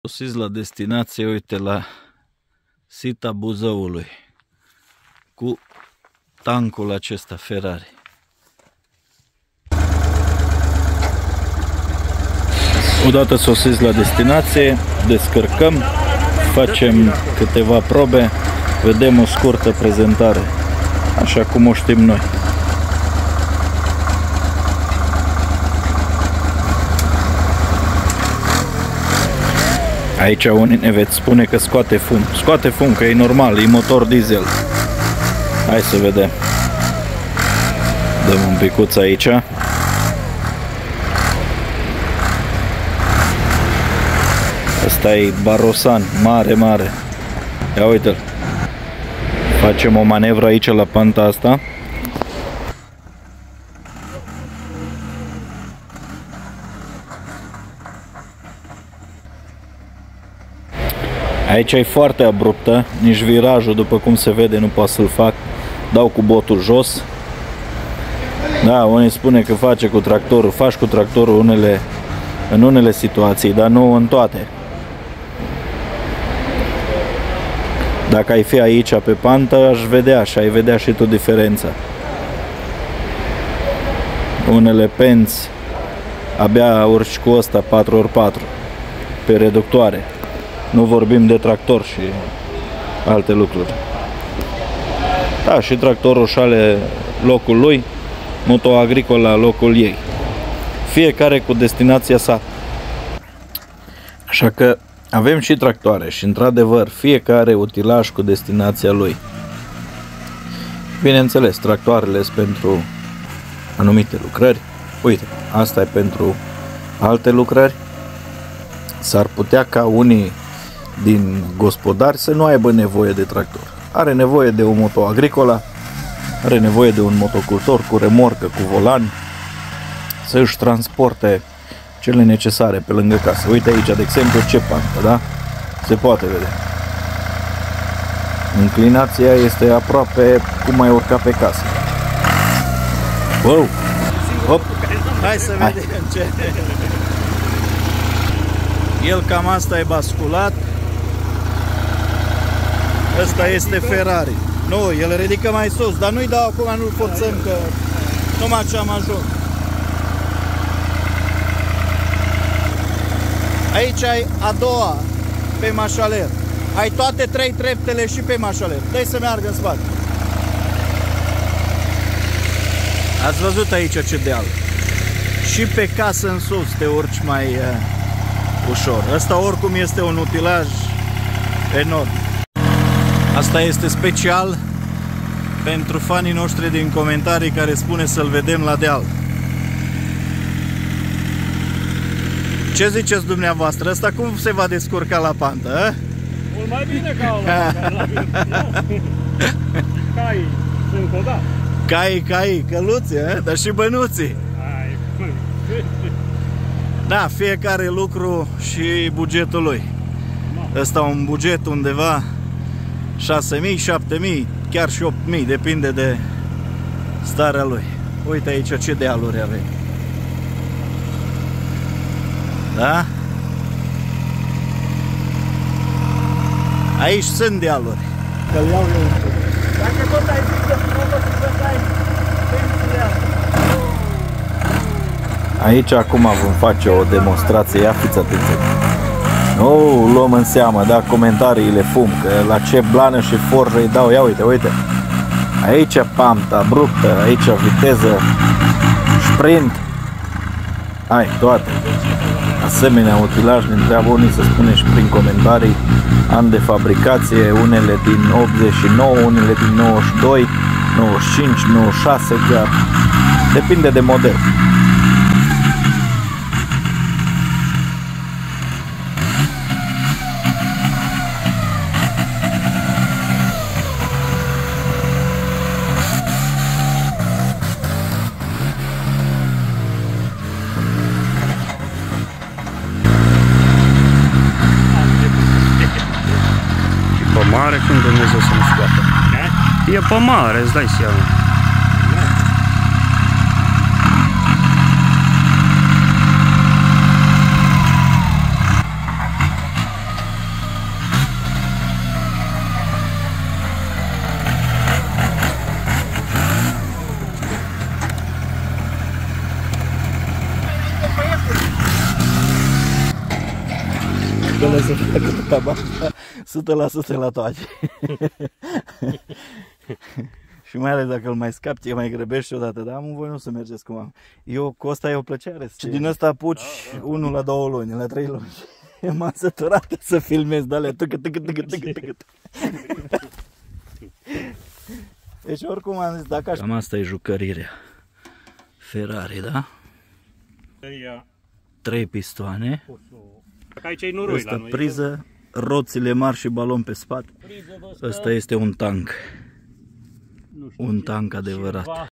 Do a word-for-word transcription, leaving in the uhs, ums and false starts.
Sosiți la destinație, uite, la Sita Buzăului cu tancul acesta Ferrari. Odată sosiți la destinație, descărcăm, facem câteva probe, vedem o scurtă prezentare, așa cum o știm noi. Aici unii ne veți spune că scoate fum. Scoate fum, că e normal, e motor diesel. Hai să vedem. Dăm un picuț aici. Asta e Barosan, mare, mare. Ia uite-l. Facem o manevră aici la panta asta. Aici e foarte abruptă, nici virajul, după cum se vede, nu pot să-l fac. Dau cu botul jos. Da, unii spune că face cu tractorul. Faci cu tractorul unele, în unele situații, dar nu în toate. Dacă ai fi aici pe pantă, aș vedea și ai vedea și tu diferența. Unele penți abia urci cu ăsta patru ori patru pe reductoare. Nu vorbim de tractor și alte lucruri. Da, și tractorul și are locul lui, Moto Agricola locul ei. Fiecare cu destinația sa. Așa că avem și tractoare și, într-adevăr, fiecare utilaj cu destinația lui. Bineînțeles, tractoarele sunt pentru anumite lucrări. Uite, asta e pentru alte lucrări. S-ar putea ca unii din gospodari să nu aibă nevoie de tractor. Are nevoie de un Moto Agricola, are nevoie de un motocultor cu remorcă, cu volan, să își transporte cele necesare pe lângă casă. Uite aici, de exemplu, ce pantă, da? Se poate vedea. Inclinația este aproape cum ai urca pe casă. Wow! Hop! Hai să vedem Hai. ce... El cam asta e basculat. Ăsta este Ferrari. Nu, el ridică mai sus, dar nu-i dau acum, nu-l forțăm, că numai cea major. Aici ai a doua pe mașaler. Ai toate trei treptele și pe mașaler. Dă-i să meargă în spate. Ați văzut aici ce deal. Și pe casă în sus te urci mai uh, ușor. Ăsta oricum este un utilaj enorm. Asta este special pentru fanii noștri din comentarii care spune să-l vedem la deal. Ce ziceți dumneavoastră? Ăsta cum se va descurca la pantă? A? Mult mai bine ca ăla. Cai sunt codat. Cai, cai, căluții, a? Dar și bănuții. Da, fiecare lucru și bugetul lui. Ăsta un buget undeva șase mii, șapte mii, chiar și opt mii, depinde de starea lui. Uite aici ce dealuri avem. Da? Aici sunt dealuri. Că-l iau eu. Dacă tot ai zis că să stai, aici acum vom face o demonstrație. Ia fiți atenție. Nu luăm în seamă, da, comentariile fum, că la ce blană și forjă îi dau. Ia uite, uite. Aici pantă abruptă, aici viteză, sprint. Hai, toate. Asemenea utilaj, ne întreabă unii, să spune și prin comentarii, an de fabricație, unele din optzeci și nouă, unele din nouăzeci și doi, nouăzeci și cinci, nouăzeci și șase chiar. Depinde de model. mare, cum Dumnezeu să nu scoată? E pe mare, îți dai seama. ambele să facă treaba asta o sută la sută la toate. Și mai ales dacă îl mai scapi, e mai grăbești odată, dar am voi nu să mergeți cum am. Eu cu ăsta e o plăcere. Și din ăsta apuci da, da. unul la două luni, la trei luni. M-am săturat să filmez de alea, tâcă, tâcă, tâcă, tâcă, tâcă. Deci oricum am zis, dacă aș... Cam asta e jucărirea Ferrari, da? Trei pistoane. Aici e noroi la noi. Priză, roțile mari și balon pe spate. Ăsta este un tank. Un tank adevărat.